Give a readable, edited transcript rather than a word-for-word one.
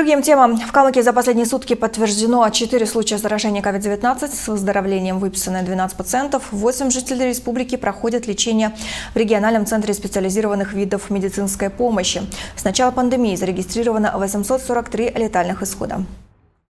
другим темам. В Калмыкии за последние сутки подтверждено 4 случая заражения COVID-19. С выздоровлением выписано 12 пациентов. 8 жителей республики проходят лечение в региональном центре специализированных видов медицинской помощи. С начала пандемии зарегистрировано 843 летальных исхода.